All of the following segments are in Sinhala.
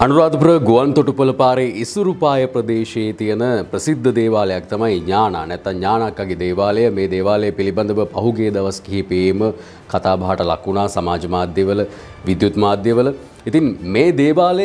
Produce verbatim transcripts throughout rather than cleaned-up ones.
අනුරාධපුර ගුවන් තොටුපළ පාරේ ඉසුරුපාය ප්‍රදේශයේ තියෙන ප්‍රසිද්ධ දේවාලයක් තමයි ඥානා නැත්නම් ඥානක්කගේ දේවාලය. මේ දේවාලය පිළිබඳව පහුගිය දවස් කිහිපෙම කතා බහට ලක් වුණා සමාජ මාධ්‍යවල, විද්‍යුත් මාධ්‍යවල. ඉතින් මේ දේවාලය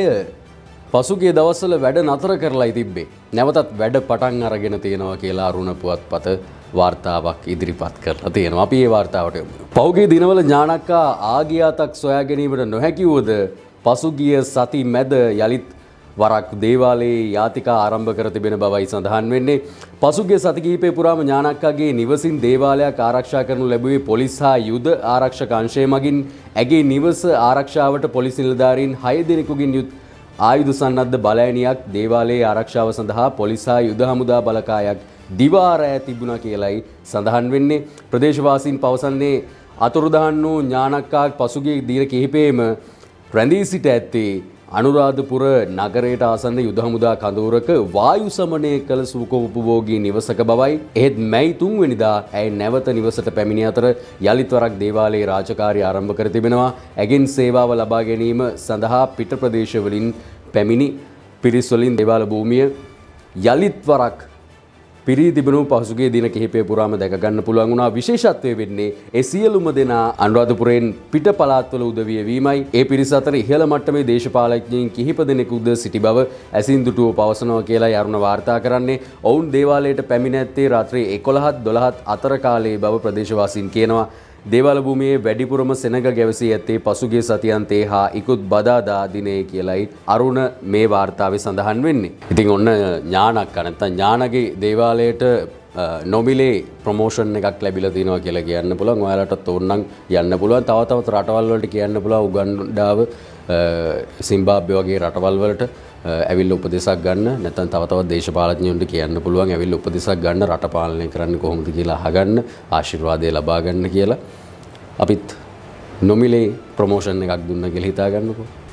පසුගිය දවස්වල වැඩ නතර කරලා තිබ්බේ. නැවතත් වැඩ පටන් අරගෙන තියෙනවා කියලා අරුණ පුවත්පත වාර්තාවක් ඉදිරිපත් කරලා තියෙනවා. අපි මේ වාර්තාවට යමු. පහුගිය දිනවල ඥානක්කා ආගියාතක් සොයා ගැනීමට නොහැකි වූද පසුගිය සති මැද යලිත් වරක් දේවාලයේ යාතිකා ආරම්භ කර තිබෙන බවයි සඳහන් වෙන්නේ. පසුගිය සති කිහිපය පුරාම ඥානක්කාගේ නිවසින් දේවාලයක් ආරක්ෂා කරනු ලැබුවේ පොලිස් හා යුද ආරක්ෂක අංශය මගින්. ඇගේ නිවස ආරක්ෂාවට පොලිස් නිලධාරීන් හය දෙනෙකුගෙන් යුත් ආයුධ සන්නද්ධ බලඇණියක් දේවාලයේ ආරක්ෂාව සඳහා පොලිස් හා යුද හමුදා බලකායක් දිවා රැ තිබුණා කියලයි සඳහන් වෙන්නේ. ප්‍රදේශවාසීන් පවසන්නේ අතුරුදහන් වූ ඥානක්කා පසුගිය දින කිහිපෙම රැඳී සිට ඇත්තේ අනුරාධපුර නගරයට ආසන්න යුද හමුදා කඳවුරක වායු සමනය කළ සුඛෝපභෝගී නිවසක බවයි. එහෙත් මැයි තුන්වෙනිදා ඇය නැවත නිවසට පැමිණි අතර යලිත් වරක් දේවාලයේ රාජකාරිය ආරම්භ කර තිබෙනවා. ඇගෙන් සේවාව ලබා ගැනීම සඳහා පිට ප්‍රදේශවලින් පැමිණි පිරිස් වලින් දේවාල භූමිය යලිත් වරක් පිරී තිබෙනු පසුගිය දින කිහිපය පුරාම දැක ගන්න පුළුවන් වුණා. විශේෂත්වය වෙන්නේ ඒ සියලුම දෙනා අනුරාධපුරයෙන් පිට පළාත්වල උදවිය වීමයි. ඒ පිරිස අතර ඉහළ මට්ටමේ දේශපාලඥයින් කිහිප දෙනෙකුද සිටි බව ඇසින්දුටුව පවසනවා කියලා අරුණ වාර්තා කරන්නේ. ඔවුන් දේවාලයට පැමිණ ඇත්තේ රාත්‍රී එකොළහත් දොළහත් අතර කාලයේ බව ප්‍රදේශවාසීන් කියනවා. දේවාල භූමියේ වැඩිපුරම සෙනග ගැවසී ඇත්තේ පසුගිය සතියන්තේ හා ඉකුත් බදාදා දිනේ කියලයි අරුණ මේ වාර්තාවේ සඳහන් වෙන්නේ. ඉතින් ඔන්න ඥානක්කා නැත්නම් ඥානගේ දේවාලයට නොමිලේ ප්‍රොමෝෂන් එකක් ලැබිලා තියෙනවා කියලා කියන්න පුළුවන්. ඔයාලටත් ඕනනම් යන්න පුළුවන්. තව තවත් රටවල් වලට කියන්න පුළුවන්. උගන්ඩාව, සිම්බාබ්වේ වගේ රටවල් වලට ඇවිල්ලා උපදෙසක් ගන්න. නැත්නම් තව තවත් දේශපාලඥයන්ට කියන්න පුළුවන්. ඇවිල්ලා උපදෙසක් ගන්න, රට පාලනය කරන්න කොහොමද කියලා අහගන්න, ආශිර්වාදය ලබා ගන්න කියලා. අපිත් නොමිලේ ප්‍රොමෝෂන් එකක් දුන්නා කියලා හිතා ගන්නකෝ.